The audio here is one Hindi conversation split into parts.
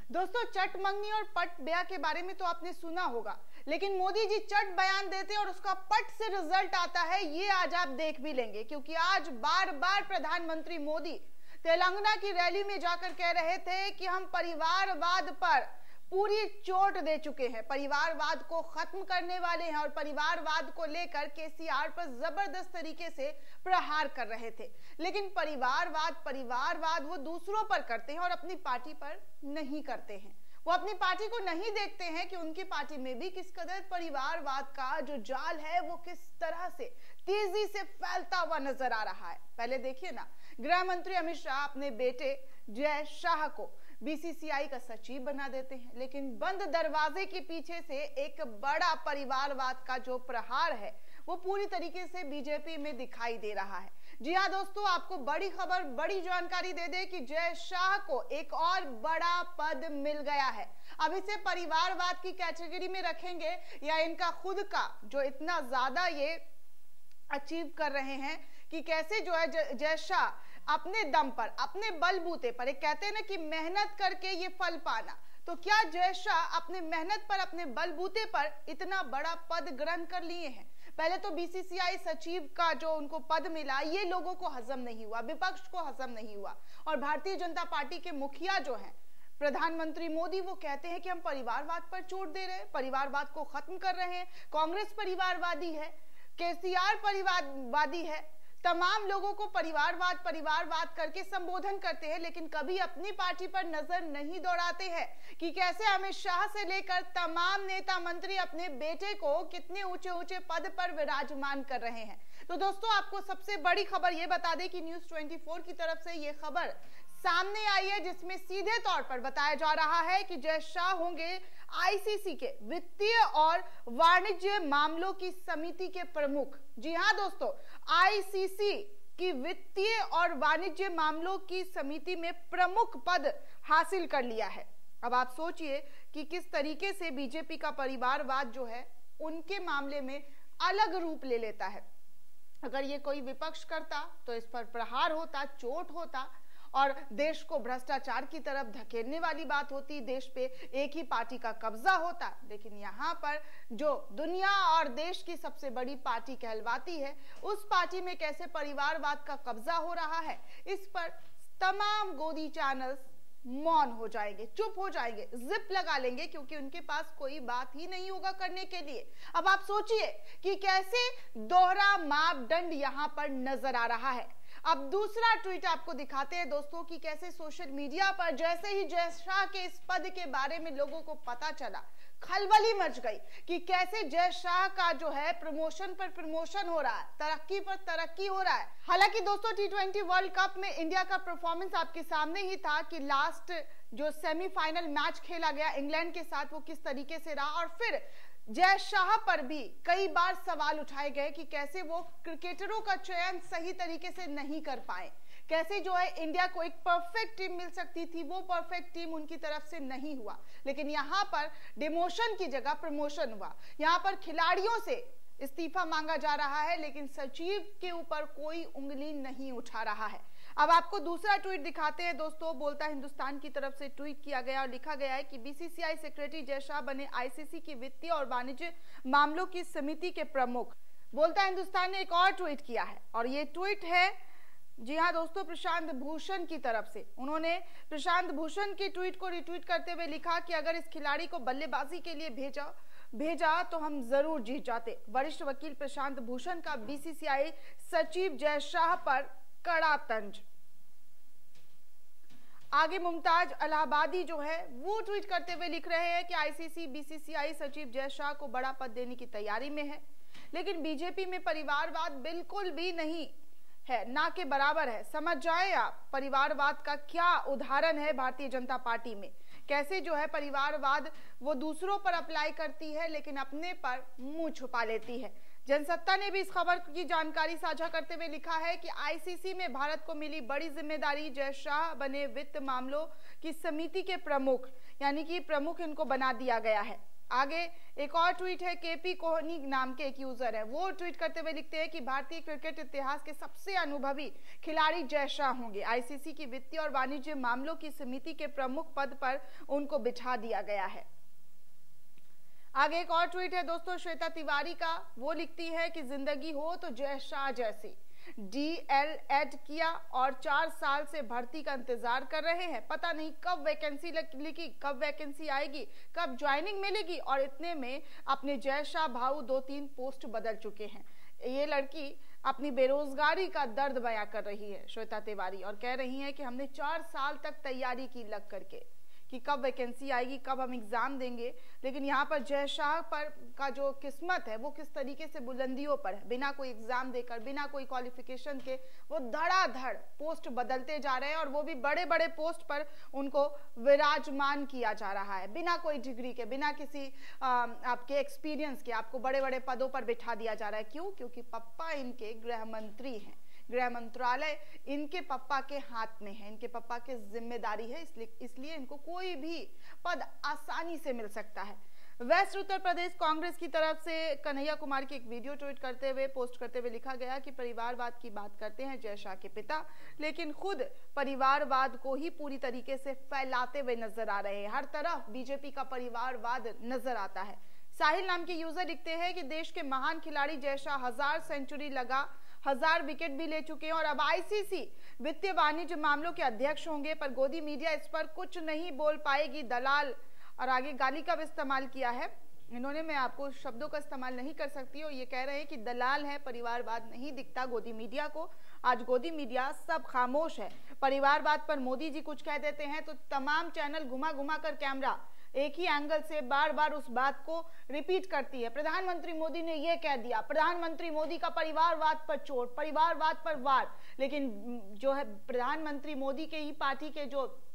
दोस्तों, चट मंगनी और पट ब्याह के बारे में तो आपने सुना होगा, लेकिन मोदी जी चट बयान देते और उसका पट से रिजल्ट आता है, ये आज आप देख भी लेंगे। क्योंकि आज बार बार प्रधानमंत्री मोदी तेलंगाना की रैली में जाकर कह रहे थे कि हम परिवारवाद पर पूरी चोट दे चुके हैं, परिवारवाद को खत्म करने वाले हैं, और परिवारवाद को लेकर केसीआर पर जबरदस्त तरीके से प्रहार कर रहे थे। लेकिन परिवारवाद वो दूसरों पर करते हैं और अपनी पार्टी पर नहीं करते हैं। वो अपनी पार्टी को नहीं देखते हैं कि उनकी पार्टी में भी किस कदर परिवारवाद का जो जाल है वो किस तरह से तेजी से फैलता हुआ नजर आ रहा है। पहले देखिए ना, गृह मंत्री अमित शाह अपने बेटे जय शाह को बीसीसीआई का सचिव बना देते हैं, लेकिन बंद दरवाजे के पीछे से एक बड़ा परिवारवाद का जो प्रहार है वो पूरी तरीके से बीजेपी में दिखाई दे रहा है। जी हाँ दोस्तों, आपको बड़ी खबर, बड़ी जानकारी दे दे कि जय शाह को एक और बड़ा पद मिल गया है। अब इसे परिवारवाद की कैटेगरी में रखेंगे या इनका खुद का जो इतना ज्यादा ये अचीव कर रहे हैं कि कैसे जो है जय शाह अपने दम पर, अपने बलबूते पर, एक कहते हैं ना कि मेहनत करके ये फल पाना, तो क्या जय शाह अपने मेहनत पर, अपने बलबूते पर इतना बड़ा पद ग्रहण कर लिए हैं? पहले तो बीसीसीआई सचिव का जो उनको पद मिला ये लोगों को हजम नहीं हुआ, विपक्ष को हजम नहीं हुआ, और भारतीय जनता पार्टी के मुखिया जो हैं प्रधानमंत्री मोदी, वो कहते हैं कि हम परिवारवाद पर चोट दे रहे हैं, परिवारवाद को खत्म कर रहे हैं। कांग्रेस परिवारवादी है, केसीआर परिवारवादी है, तमाम लोगों को परिवारवाद करके संबोधन करते हैं, लेकिन कभी अपनी पार्टी पर नजर नहीं दौड़ाते हैं कि कैसे अमित शाह से लेकर तमाम नेता मंत्री अपने बेटे को कितने ऊंचे ऊंचे पद पर विराजमान कर रहे हैं। तो दोस्तों, आपको सबसे बड़ी खबर यह बता दें कि न्यूज 24 की तरफ से यह खबर सामने आई है, जिसमें सीधे तौर पर बताया जा रहा है कि जय शाह होंगे आईसीसी के वित्तीय और वाणिज्य मामलों की समिति के प्रमुख। जी हां दोस्तों, आईसीसी की वित्तीय और वाणिज्य मामलों की समिति में प्रमुख पद हासिल कर लिया है। अब आप सोचिए कि किस तरीके से बीजेपी का परिवारवाद जो है उनके मामले में अलग रूप ले लेता है। अगर ये कोई विपक्ष करता तो इस पर प्रहार होता, चोट होता, और देश को भ्रष्टाचार की तरफ धकेलने वाली बात होती, देश पे एक ही पार्टी का कब्जा होता। लेकिन यहाँ पर जो दुनिया और देश की सबसे बड़ी पार्टी कहलवाती है, उस पार्टी में कैसे परिवारवाद का कब्जा हो रहा है, इस पर तमाम गोदी चैनल्स मौन हो जाएंगे, चुप हो जाएंगे, जिप लगा लेंगे, क्योंकि उनके पास कोई बात ही नहीं होगा करने के लिए। अब आप सोचिए कि कैसे दोहरा मापदंड यहां पर नजर आ रहा है। अब दूसरा ट्वीट आपको दिखाते हैं दोस्तों कि कैसे सोशल मीडिया पर जैसे ही जय शाह के इस पद के बारे में लोगों को पता चला, खलबली मच गई कि कैसे जय शाह का जो है प्रमोशन पर प्रमोशन हो रहा है, तरक्की पर तरक्की हो रहा है। हालांकि दोस्तों, T20 वर्ल्ड कप में इंडिया का परफॉर्मेंस आपके सामने ही था कि लास्ट जो सेमीफाइनल मैच खेला गया इंग्लैंड के साथ वो किस तरीके से रहा, और फिर जय शाह पर भी कई बार सवाल उठाए गए कि कैसे वो क्रिकेटरों का चयन सही तरीके से नहीं कर पाए, कैसे जो है इंडिया को एक परफेक्ट टीम मिल सकती थी, वो परफेक्ट टीम उनकी तरफ से नहीं हुआ। लेकिन यहाँ पर डिमोशन की जगह प्रमोशन हुआ। यहाँ पर खिलाड़ियों से इस्तीफा मांगा जा रहा है, लेकिन सचिव के ऊपर कोई उंगली नहीं उठा रहा है। अब आपको दूसरा ट्वीट दिखाते हैं दोस्तों। बोलता हिंदुस्तान की तरफ से ट्वीट किया गया और लिखा गया है कि बीसीसीआई सेक्रेटरी जय शाह बने आईसीसी की वित्तीय और वाणिज्य मामलों की समिति के प्रमुख। बोलता हिंदुस्तान ने एक और ट्वीट किया है, और ये ट्वीट है, जी हाँ दोस्तों, प्रशांत भूषण की तरफ से। उन्होंने प्रशांत भूषण की ट्वीट को रिट्वीट करते हुए लिखा कि अगर इस खिलाड़ी को बल्लेबाजी के लिए भेजा तो हम जरूर जीत जाते। वरिष्ठ वकील प्रशांत भूषण का बीसीसीआई सचिव जय शाह पर कड़ा तंज। आगे मुमताज इलाहाबादी जो है वो ट्वीट करते हुए लिख रहे हैं कि आईसीसी बीसीसीआई सचिव जय शाह को बड़ा पद देने की तैयारी में है, लेकिन बीजेपी में परिवारवाद बिल्कुल भी नहीं है, ना के बराबर है। समझ जाए आप परिवारवाद का क्या उदाहरण है भारतीय जनता पार्टी में, कैसे जो है परिवारवाद वो दूसरों पर अप्लाई करती है लेकिन अपने पर मुंह छुपा लेती है। जनसत्ता ने भी इस खबर की जानकारी साझा करते हुए लिखा है कि आईसीसी में भारत को मिली बड़ी जिम्मेदारी, जय शाह बने वित्त मामलों की समिति के प्रमुख, यानी कि प्रमुख इनको बना दिया गया है। आगे एक और ट्वीट है, केपी कोहनी नाम के एक यूजर है, वो ट्वीट करते हुए लिखते हैं कि भारतीय क्रिकेट इतिहास के सबसे अनुभवी खिलाड़ी जय शाह होंगे। आईसीसी की वित्तीय और वाणिज्य मामलों की समिति के प्रमुख पद पर उनको बिठा दिया गया है। आगे एक और ट्वीट है दोस्तों श्वेता तिवारी का, वो लिखती है कि जिंदगी हो तो जय शाह जैसी, DL.Ed किया और 4 साल से भर्ती का इंतजार कर रहे हैं, पता नहीं कब वैकेंसी लिखी, कब वैकेंसी आएगी, कब ज्वाइनिंग मिलेगी, और इतने में अपने जय शाह भाऊ 2-3 पोस्ट बदल चुके हैं। ये लड़की अपनी बेरोजगारी का दर्द बयां कर रही है श्वेता तिवारी, और कह रही है कि हमने 4 साल तक तैयारी की लग करके कि कब वैकेंसी आएगी, कब हम एग्जाम देंगे, लेकिन यहाँ पर जय शाह पर का जो किस्मत है वो किस तरीके से बुलंदियों पर है, बिना कोई एग्जाम देकर, बिना कोई क्वालिफिकेशन के वो धड़ाधड़ पोस्ट बदलते जा रहे हैं, और वो भी बड़े बड़े पोस्ट पर उनको विराजमान किया जा रहा है, बिना कोई डिग्री के, बिना किसी आपके एक्सपीरियंस के आपको बड़े बड़े पदों पर बिठा दिया जा रहा है। क्यों? क्योंकि पप्पा इनके गृह मंत्री हैं, गृह मंत्रालय इनके पप्पा के हाथ में है, इनके पप्पा की जिम्मेदारी है, इसलिए इनको कोई भी पद आसानी से मिल सकता है। वेस्ट उत्तर प्रदेश कांग्रेस की तरफ से कन्हैया कुमार की एक वीडियो ट्वीट करते हुए पोस्ट करते हुए लिखा गया कि परिवारवाद की बात करते हैं जय शाह के पिता, लेकिन खुद परिवारवाद को ही पूरी तरीके से फैलाते हुए नजर आ रहे हैं। हर तरफ बीजेपी का परिवारवाद नजर आता है। साहिल नाम के यूजर लिखते हैं कि देश के महान खिलाड़ी जय शाह 1000 सेंचुरी लगा, 1000 विकेट भी ले चुके हैं और अब आईसीसी वित्तीय वाणिज्य मामलों के अध्यक्ष होंगे, पर गोदी मीडिया इस पर कुछ नहीं बोल पाएगी, दलाल, और आगे गाली का भी इस्तेमाल किया है इन्होंने। मैं आपको शब्दों का इस्तेमाल नहीं कर सकती, और ये कह रहे हैं कि दलाल है, परिवारवाद नहीं दिखता गोदी मीडिया को। आज गोदी मीडिया सब खामोश है। परिवारवाद पर मोदी जी कुछ कह देते हैं तो तमाम चैनल घुमा घुमा कर कैमरा एक ही एंगल से बार बार उस बात को रिपीट करती है। प्रधानमंत्री मोदी ने यह कह दिया, प्रधानमंत्री मोदी का परिवारवाद पर चोट, परिवारवाद पर वार, लेकिन जो है प्रधानमंत्री मोदी के ही पार्टी के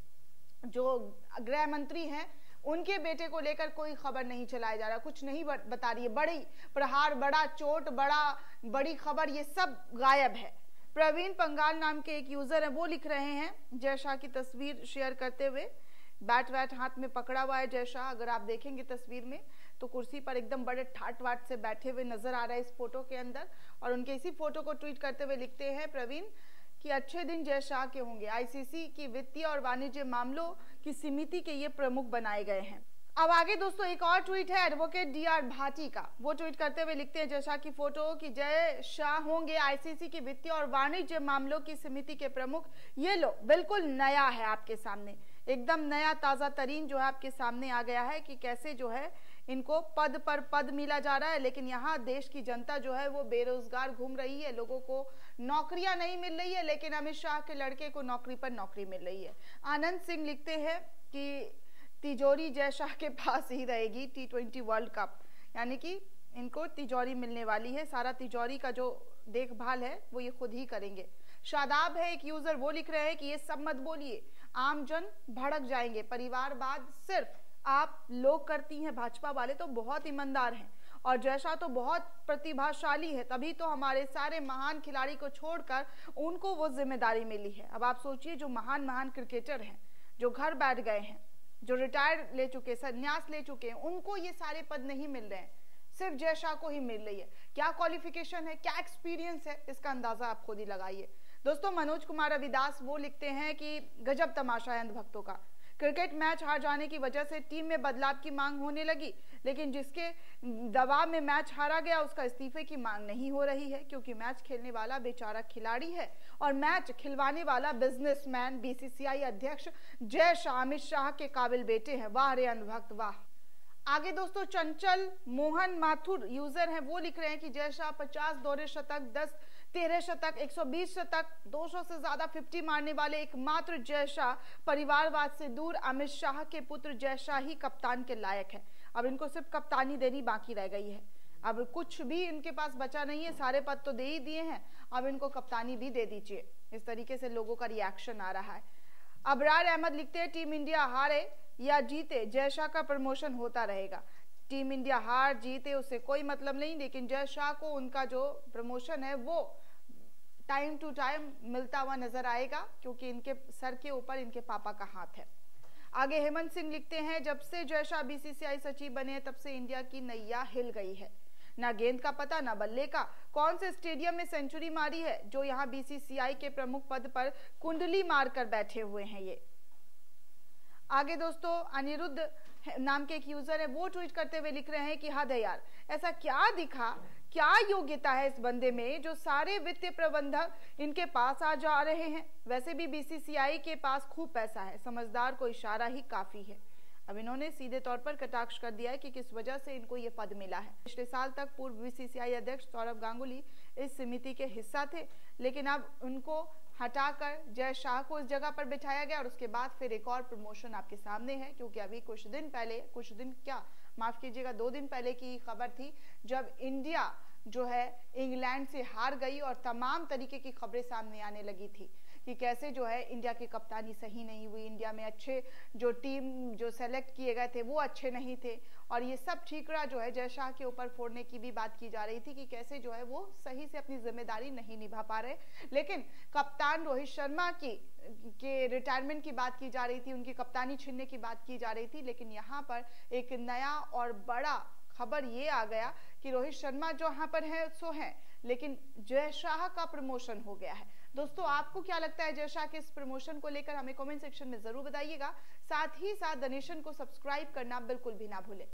जो गृह मंत्री हैं उनके बेटे को लेकर कोई खबर नहीं चलाया जा रहा, कुछ नहीं बता रही है। बड़ी प्रहार, बड़ा चोट, बड़ी खबर, ये सब गायब है। प्रवीण पंगाल नाम के एक यूजर है, वो लिख रहे हैं जय शाह की तस्वीर शेयर करते हुए, बैट वैट हाथ में पकड़ा हुआ है जय शाह। अगर आप देखेंगे तस्वीर में तो कुर्सी पर एकदम बड़े ठाट वाट से बैठे हुए नजर आ रहा है इस फोटो के अंदर, और उनके इसी फोटो को ट्वीट करते हुए लिखते हैं प्रवीण कि अच्छे दिन जय शाह के होंगे, आईसीसी की वित्तीय और वाणिज्य मामलों की समिति के ये प्रमुख बनाए गए हैं। अब आगे दोस्तों एक और ट्वीट है एडवोकेट DR भाटी का, वो ट्वीट करते हुए लिखते हैं जय शाह की फोटो कि जय शाह होंगे आईसीसी की वित्तीय और वाणिज्य मामलों की समिति के प्रमुख। ये लो बिल्कुल नया है आपके सामने, एकदम नया ताजा तरीन जो है आपके सामने आ गया है कि कैसे जो है इनको पद पर पद मिला जा रहा है, लेकिन यहाँ देश की जनता जो है वो बेरोजगार घूम रही है, लोगों को नौकरियां नहीं मिल रही है, लेकिन अमित शाह के लड़के को नौकरी पर नौकरी मिल रही है। आनंद सिंह लिखते हैं कि तिजोरी जय शाह के पास ही रहेगी T20 वर्ल्ड कप, यानी कि इनको तिजोरी मिलने वाली है, सारा तिजोरी का जो देखभाल है वो ये खुद ही करेंगे। शादाब है एक यूजर, वो लिख रहे हैं कि ये सब मत बोलिए, आमजन भड़क जाएंगे, परिवारवाद सिर्फ आप लोग करती हैं, भाजपा वाले तो बहुत ईमानदार हैं और जय शाह तो बहुत प्रतिभाशाली है, तभी तो हमारे सारे महान खिलाड़ी को छोड़कर उनको वो जिम्मेदारी मिली है। अब आप सोचिए जो महान क्रिकेटर हैं, जो घर बैठ गए हैं, जो रिटायर ले चुके, संन्यास ले चुके हैं, उनको ये सारे पद नहीं मिल रहे हैं, सिर्फ जय शाह को ही मिल रही है। क्या क्वालिफिकेशन है, क्या एक्सपीरियंस है, इसका अंदाजा आप खुद ही लगाइए। दोस्तों मनोज कुमार रविदास वो लिखते हैं कि गजब तमाशा है अंधभक्तों का, क्रिकेट मैच हार जाने की वजह से टीम में बदलाव की मांग होने लगी, लेकिन जिसके दबाव में मैच हारा गया उसका इस्तीफे की मांग नहीं हो रही है, क्योंकि मैच खेलने वाला बेचारा खिलाड़ी है और मैच खिलवाने वाला बिजनेसमैन BCCI अध्यक्ष जय शाह, अमित शाह के काबिल बेटे हैं। वाह रे अनुभक्त वाह। आगे दोस्तों चंचल मोहन माथुर यूजर हैं, वो लिख रहे हैं कि जय शाह 50 दोहरे शतक, 10-13 शतक, 120 शतक, 200 से ज्यादा 50 मारने वाले एकमात्र जय शाह परिवारवाद से दूर अमित शाह के पुत्र जय शाह ही कप्तान के लायक है। अब इनको सिर्फ कप्तानी देनी बाकी रह गई है, अब कुछ भी इनके पास बचा नहीं है, सारे पद तो दे ही दिए हैं, अब इनको कप्तानी भी दे दीजिए। इस तरीके से लोगों का रिएक्शन आ रहा है। अबरार अहमद लिखते हैं टीम इंडिया हारे या जीते जय शाह का प्रमोशन होता रहेगा, टीम इंडिया हार जीते उससे कोई मतलब नहीं, लेकिन जय शाह को उनका जो प्रमोशन है वो टाइम टू टाइम मिलता हुआ नजर आएगा, क्योंकि इनके सर के ऊपर इनके पापा का हाथ है। आगे हेमंत सिंह लिखते हैं, जब से जय शाह बीसीसीआई सचिव बने हैं तब से इंडिया की नैया हिल गई है। ना गेंद का पता ना बल्ले का। कौन से स्टेडियम में सेंचुरी मारी है जो यहाँ बीसीसीआई के प्रमुख पद पर कुंडली मारकर बैठे हुए हैं ये। आगे दोस्तों अनिरुद्ध नाम के एक यूजर है, वो ट्वीट करते हुए लिख रहे हैं कि हद है यार, ऐसा क्या दिखा, क्या योग्यता है इस बंदे में जो सारे वित्तीय प्रबंधक इनके पास आ जा रहे हैं। वैसे भी बीसीसीआई के पास खूब पैसा है, समझदार को इशारा ही काफी है। अब इन्होंने सीधे तौर पर कटाक्ष कर दिया है कि किस वजह से इनको ये पद मिला है। पिछले साल तक पूर्व बीसीसीआई अध्यक्ष सौरभ गांगुली इस समिति के हिस्सा थे, लेकिन अब उनको हटाकर जय शाह को इस जगह पर बिठाया गया और उसके बाद फिर एक और प्रमोशन आपके सामने है, क्योंकि अभी कुछ दिन पहले की खबर थी जब इंडिया जो है इंग्लैंड से हार गई और तमाम तरीके की खबरें सामने आने लगी थी कि कैसे जो है इंडिया की कप्तानी सही नहीं हुई, इंडिया में अच्छे जो टीम जो सेलेक्ट किए गए थे वो अच्छे नहीं थे, और ये सब ठीकरा जो है जय शाह के ऊपर फोड़ने की भी बात की जा रही थी कि कैसे जो है वो सही से अपनी जिम्मेदारी नहीं निभा पा रहे। लेकिन कप्तान रोहित शर्मा के रिटायरमेंट की बात की जा रही थी, उनकी कप्तानी छीनने की बात की जा रही थी, लेकिन यहाँ पर एक नया और बड़ा खबर ये आ गया कि रोहित शर्मा जो यहाँ पर है सो है, लेकिन जय शाह का प्रमोशन हो गया है। दोस्तों आपको क्या लगता है जय शाह के इस प्रमोशन को लेकर, हमें कमेंट सेक्शन में जरूर बताइएगा। साथ ही साथ द नेशन को सब्सक्राइब करना बिल्कुल भी ना भूलें।